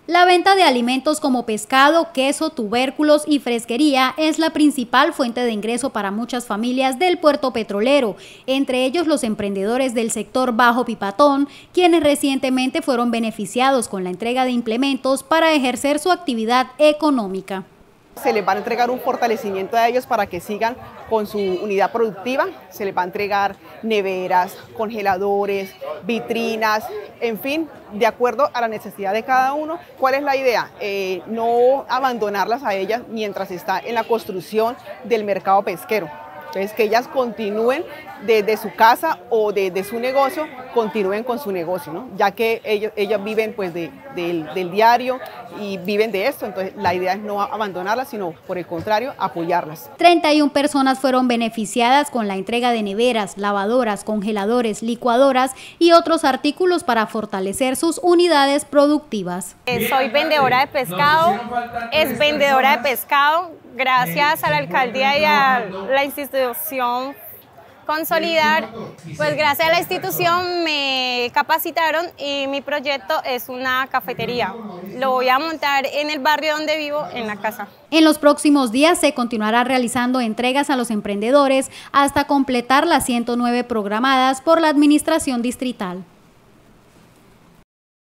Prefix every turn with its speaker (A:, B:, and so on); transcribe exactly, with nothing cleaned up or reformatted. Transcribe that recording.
A: La venta de alimentos como pescado, queso, tubérculos y fresquería es la principal fuente de ingreso para muchas familias del puerto petrolero, entre ellos los emprendedores del sector Bajo Pipatón, quienes recientemente fueron beneficiados con la entrega de implementos para ejercer su actividad económica.
B: Se les va a entregar un fortalecimiento a ellos para que sigan con su unidad productiva, se les va a entregar neveras, congeladores, vitrinas, en fin, de acuerdo a la necesidad de cada uno. ¿Cuál es la idea? Eh, no abandonarlas a ellas mientras está en la construcción del mercado pesquero. Entonces, que ellas continúen desde su casa o desde su negocio, continúen con su negocio, ¿no? Ya que ellos, ellas viven pues de, de, del diario y viven de esto, entonces la idea es no abandonarlas, sino por el contrario, apoyarlas.
A: treinta y una personas fueron beneficiadas con la entrega de neveras, lavadoras, congeladores, licuadoras y otros artículos para fortalecer sus unidades productivas.
C: Eh, soy vendedora de pescado, es vendedora de pescado gracias a la alcaldía y a la institución Consolidar. Pues gracias a la institución me capacitaron y mi proyecto es una cafetería. Lo voy a montar en el barrio donde vivo, en la casa.
A: En los próximos días se continuará realizando entregas a los emprendedores hasta completar las ciento nueve programadas por la administración distrital.